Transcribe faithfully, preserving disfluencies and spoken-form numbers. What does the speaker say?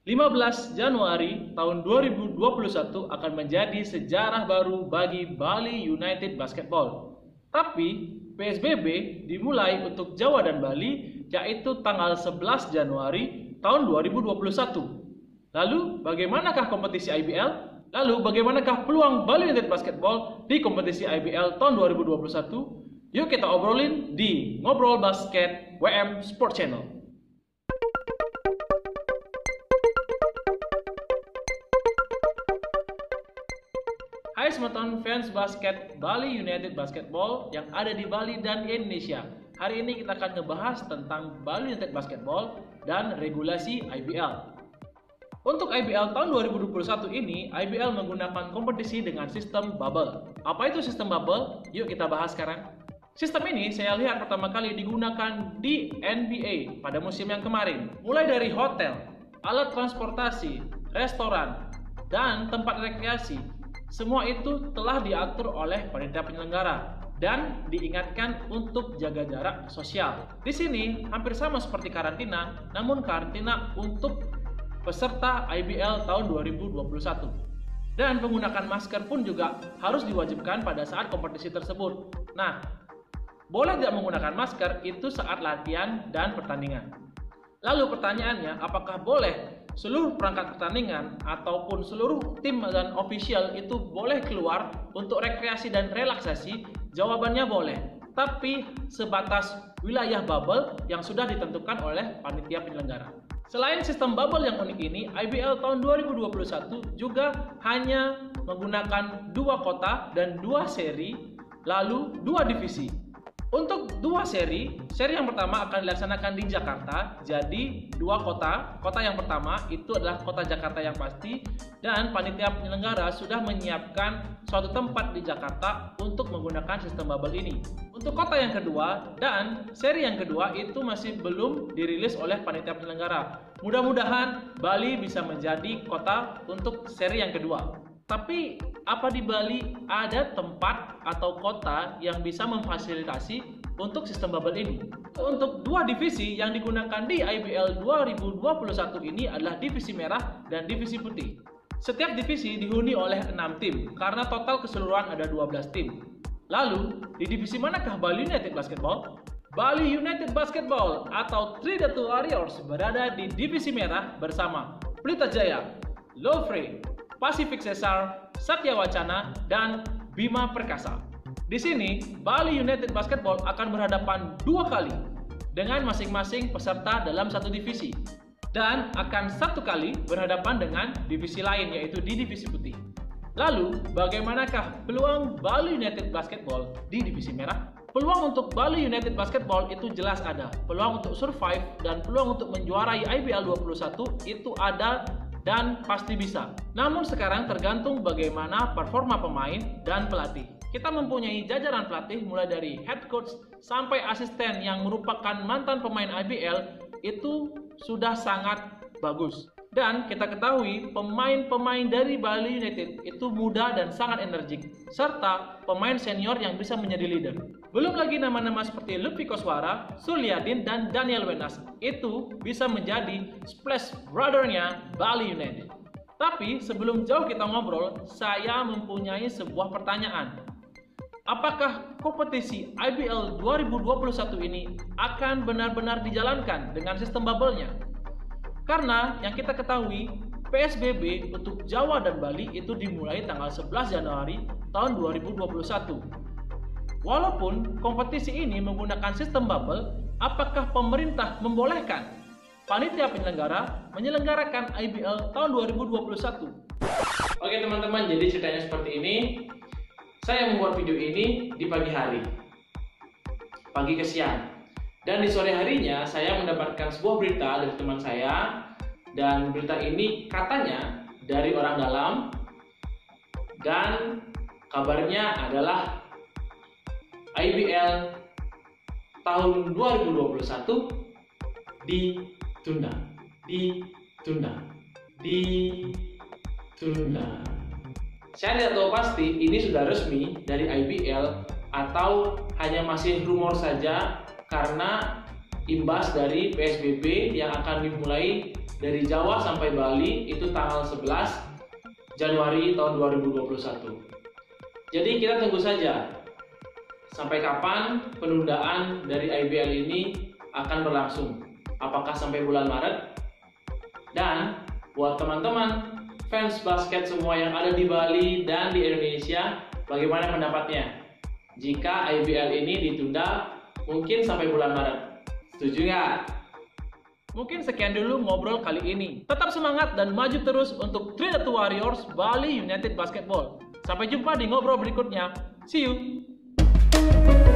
lima belas Januari tahun dua ribu dua puluh satu akan menjadi sejarah baru bagi Bali United Basketball. Tapi P S B B dimulai untuk Jawa dan Bali yaitu tanggal sebelas Januari tahun dua ribu dua puluh satu. Lalu bagaimanakah kompetisi I B L? Lalu bagaimanakah peluang Bali United Basketball di kompetisi I B L tahun dua ribu dua puluh satu? Yuk kita obrolin di Ngobrol Basket W M Sport Channel. Hai semeton fans basket Bali United Basketball yang ada di Bali dan Indonesia. Hari ini kita akan ngebahas tentang Bali United Basketball dan regulasi I B L. Untuk I B L tahun dua ribu dua puluh satu ini, I B L menggunakan kompetisi dengan sistem bubble. Apa itu sistem bubble? Yuk kita bahas sekarang. Sistem ini saya lihat pertama kali digunakan di N B A pada musim yang kemarin. Mulai dari hotel, alat transportasi, restoran, dan tempat rekreasi. Semua itu telah diatur oleh panitia penyelenggara dan diingatkan untuk jaga jarak sosial. Di sini hampir sama seperti karantina, namun karantina untuk peserta I B L tahun dua ribu dua puluh satu. Dan penggunaan masker pun juga harus diwajibkan pada saat kompetisi tersebut. Nah, boleh tidak menggunakan masker itu saat latihan dan pertandingan. Lalu pertanyaannya, apakah boleh seluruh perangkat pertandingan ataupun seluruh tim dan official itu boleh keluar untuk rekreasi dan relaksasi? Jawabannya boleh, tapi sebatas wilayah bubble yang sudah ditentukan oleh panitia penyelenggara. Selain sistem bubble yang unik ini, I B L tahun dua ribu dua puluh satu juga hanya menggunakan dua kota dan dua seri, lalu dua divisi. Untuk dua seri, seri yang pertama akan dilaksanakan di Jakarta. Jadi dua kota, kota yang pertama itu adalah kota Jakarta yang pasti, dan panitia penyelenggara sudah menyiapkan suatu tempat di Jakarta untuk menggunakan sistem bubble ini. Untuk kota yang kedua dan seri yang kedua itu masih belum dirilis oleh panitia penyelenggara. Mudah-mudahan Bali bisa menjadi kota untuk seri yang kedua. Tapi apa di Bali ada tempat atau kota yang bisa memfasilitasi untuk sistem bubble ini? Untuk dua divisi yang digunakan di I B L dua ribu dua puluh satu ini adalah divisi merah dan divisi putih. Setiap divisi dihuni oleh enam tim karena total keseluruhan ada dua belas tim. Lalu, di divisi manakah Bali United Basketball? Bali United Basketball atau Tridatu Warriors berada di divisi merah bersama Pelita Jaya, Lofre, Pacific Cesar, Satya Wacana, dan Bima Perkasa. Di sini, Bali United Basketball akan berhadapan dua kali dengan masing-masing peserta dalam satu divisi dan akan satu kali berhadapan dengan divisi lain yaitu di divisi putih. Lalu, bagaimanakah peluang Bali United Basketball di divisi merah? Peluang untuk Bali United Basketball itu jelas ada. Peluang untuk survive dan peluang untuk menjuarai I B L dua puluh satu itu ada dan pasti bisa. Namun sekarang tergantung bagaimana performa pemain dan pelatih. Kita mempunyai jajaran pelatih mulai dari head coach sampai asisten yang merupakan mantan pemain I B L itu sudah sangat bagus. Dan kita ketahui pemain-pemain dari Bali United itu muda dan sangat energik, serta pemain senior yang bisa menjadi leader. Belum lagi nama-nama seperti Lutfi Koswara, Suliadin, dan Daniel Wenas itu bisa menjadi splash brother-nya Bali United. Tapi sebelum jauh kita ngobrol, saya mempunyai sebuah pertanyaan. Apakah kompetisi I B L dua ribu dua puluh satu ini akan benar-benar dijalankan dengan sistem bubble-nya? Karena yang kita ketahui, P S B B untuk Jawa dan Bali itu dimulai tanggal sebelas Januari tahun dua ribu dua puluh satu. Walaupun kompetisi ini menggunakan sistem bubble, apakah pemerintah membolehkan panitia penyelenggara menyelenggarakan I B L tahun dua ribu dua puluh satu? Oke teman-teman, jadi ceritanya seperti ini. Saya membuat video ini di pagi hari, pagi ke siang. Dan di sore harinya saya mendapatkan sebuah berita dari teman saya. Dan berita ini katanya dari orang dalam. Dan kabarnya adalah I B L tahun dua ribu dua puluh satu ditunda, ditunda, ditunda. Saya tidak tahu pasti ini sudah resmi dari I B L atau hanya masih rumor saja karena imbas dari P S B B yang akan dimulai dari Jawa sampai Bali itu tanggal sebelas Januari tahun dua ribu dua puluh satu. Jadi kita tunggu saja sampai kapan penundaan dari I B L ini akan berlangsung. Apakah sampai bulan Maret? Dan buat teman-teman fans basket semua yang ada di Bali dan di Indonesia, bagaimana pendapatnya jika I B L ini ditunda mungkin sampai bulan Maret? Setuju nggak? Mungkin sekian dulu ngobrol kali ini. Tetap semangat dan maju terus untuk Three the Two Warriors Bali United Basketball. Sampai jumpa di ngobrol berikutnya. See you!